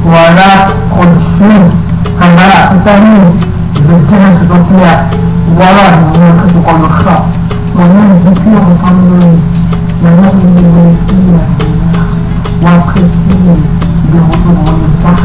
Voilà, production. Voilà, cette année, je tiens ce document. Voilà, je vous montre ce qu'on me fait. Mon nom est Zépure, on parle de la mère de filles. On apprécie des retours dans le temps.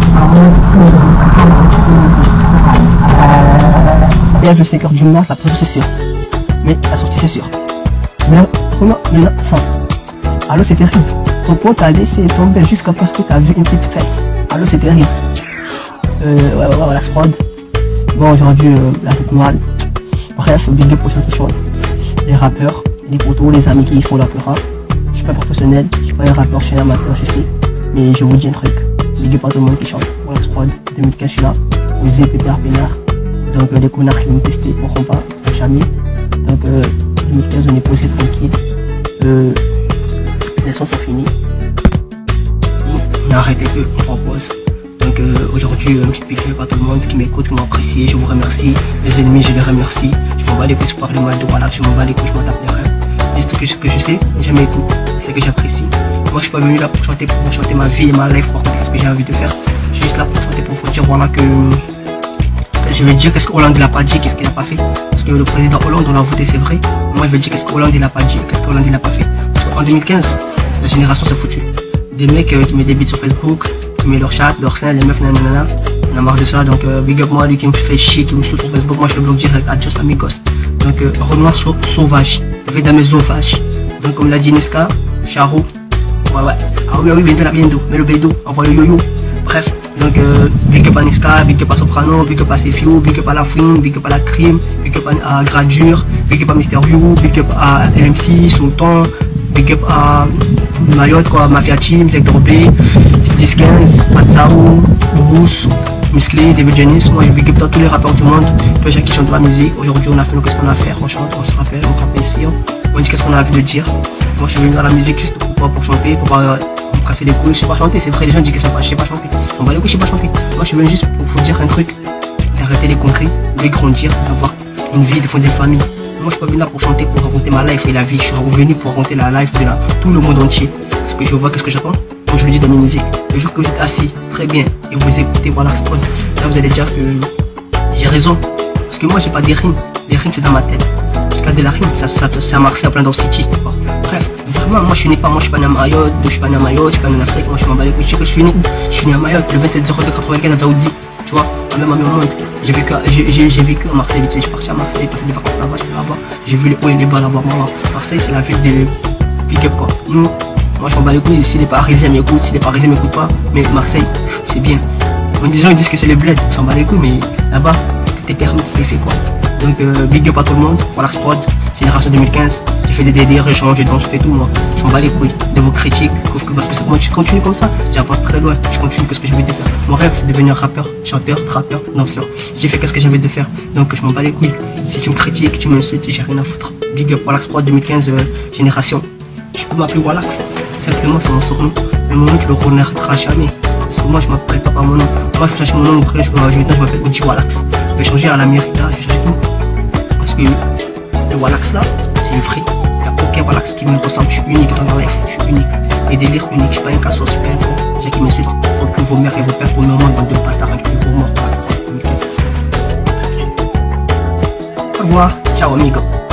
Et je sais que du marque, la production c'est sûr. Mais la sortie c'est sûr. Mais non, 100. Allô, c'est terrible. Ton pote a laissé tomber jusqu'à parce que t'as vu une petite fesse. Allô, c'est terrible. Voilà, prod. Bon, aujourd'hui, la tête mal. Bref, big up pour ceux qui chantent. Les rappeurs, les potos, les amis qui font la rap. Je suis pas professionnel, je suis pas un rappeur, je suis un amateur, je sais. Mais je vous dis un truc. Big up à tout le monde qui chante. Voilà, prod. 2015, je suis là. Osez, pépère, pénard. Donc, les connards qui m'ont testé pourront pas, jamais. Donc, 2015, on est posé tranquille. Les sons sont finis. On a arrêté peu, on propose. Donc aujourd'hui, une petite piqûre à tout le monde qui m'écoute, qui m'apprécie. Je vous remercie. Les ennemis, je les remercie. Je m'en bats les couilles pour parler mal de voilà, je m'en bats les couilles, je m'en tape les rêves. Juste que ce que je sais, je m'écoute, c'est que j'apprécie. Moi, je suis pas venu là pour chanter ma vie et ma life, pour raconter ce que j'ai envie de faire. Je suis juste là pour chanter, pour vous dire voilà que je vais dire qu'est-ce que Hollande n'a pas dit, qu'est-ce qu'il n'a pas fait. Parce que le président Hollande, on l'a voté, c'est vrai. Moi, je vais dire qu'est-ce que Hollande n'a pas dit, qu'est-ce que Hollande n'a pas fait. En 2015, la génération s'est foutue. Des mecs qui mettent des beats sur Facebook, qui mettent leur chat, leur sein, les meufs, nanana. On a marre de ça, donc big up moi, lui qui me fait chier, qui me saoule sur Facebook, moi je le bloque direct, adios amigos. Donc Renoir sauvage, Vedame sauvage. Donc comme l'a dit Niska, Charo, ouais. Ah oui, bientôt, mais le bédo, envoie le yo-yo. Bref, donc big up à Niska, big up à Soprano, big up à Sefio, big up à La Fouine, big up à La Crime, big up à Gradure, big up à Mysterio, big up à LMC, Sultan. Big up à Mayotte, quoi, Mafia Team, Sector B, 1015, Atsao, Boubous, Musclé, David Jennings. Moi je big up dans tous les rappeurs du monde, tous les gens qui chantent de la musique. Aujourd'hui on a fait qu'est-ce qu'on a à faire, on chante, on se rappelle, on rappelle ici, on dit qu'est-ce qu'on a envie de dire. Moi je suis venu dans la musique juste pour chanter, pour pas me casser les couilles, je sais pas chanter, c'est vrai, les gens disent que je sais pas chanter. On va les couilles, je sais pas chanter. Moi je suis venu juste pour vous dire un truc, d'arrêter les conneries, de grandir, d'avoir une vie, de fonder une famille. Moi je suis pas venu là pour chanter, pour raconter ma life et la vie. Je suis revenu pour raconter la life de tout le monde entier. Parce que je vois qu'est-ce que j'attends. Comme je le dis dans mes musiques. Le jour que vous êtes assis, très bien, et vous écoutez, voilà, là vous allez dire que j'ai raison. Parce que moi j'ai pas des rimes. Les rimes c'est dans ma tête. Parce qu'il y a de la rime, ça a marché à plein d'autres cités. Bref, vraiment, moi je suis né pas à Mayotte, je suis pas né à Mayotte, je suis pas né en Afrique, moi je m'en bats les couilles. Je suis né à Mayotte le 27/02/95 à Zaoudi. Tu vois, même à mon monde. J'ai vécu à Marseille, je suis parti à Marseille, passé des vacances là-bas, j'étais là-bas. J'ai vu les hauts et les bas là-bas. Marseille, c'est la ville de big up quoi. Moi, je m'en bats les couilles. Si les Parisiens m'écoutent, si les Parisiens m'écoutent pas, mais Marseille, c'est bien. Les gens ils disent que c'est les bleds, on s'en bat les couilles, mais là-bas, tout est permis, tout est fait quoi. Donc, big up à tout le monde. Voilà, Prod, génération 2015. J'ai fait des délires, je change, je fais tout moi. Je m'en bats les couilles de vos critiques, parce que moi, je continue comme ça, j'avance très loin, je continue ce que j'ai envie de faire. Mon rêve, c'est de devenir rappeur, chanteur, trappeur, danseur. J'ai fait ce que j'avais de faire, donc je m'en bats les couilles. Si tu me critiques, tu m'insultes, j'ai rien à foutre. Big up, Wallax Prod 2015, génération. Tu peux m'appeler Wallax, simplement c'est mon surnom. Mais mon nom, tu le reconnaîtras jamais. Parce que moi, je m'appelle pas par mon nom. Moi, je change mon nom, après, maintenant, je m'appelle Oji Wallax. Je vais changer à la Mérida, je vais changer tout. Parce que le Wallax là, c'est vrai. Il n'y a aucun Wallax qui me ressemble, je suis unique dans la life, je suis unique. Et délire unique, je suis pas un cassos, je suis pas un con. J'ai qui m'insulte, faut que vos mères et vos pères pour me rendre bande de bâtards avec vos morts. Au revoir, ciao amigo.